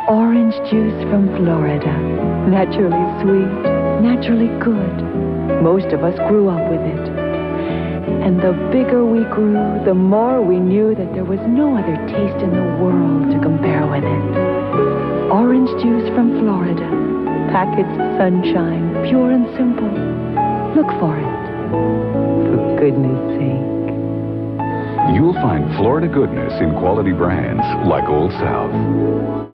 Orange juice from Florida. Naturally sweet, naturally good. Most of us grew up with it. And the bigger we grew, the more we knew that there was no other taste in the world to compare with it. Orange juice from Florida. Packaged sunshine, pure and simple. Look for it. For goodness sake. You'll find Florida goodness in quality brands like Old South.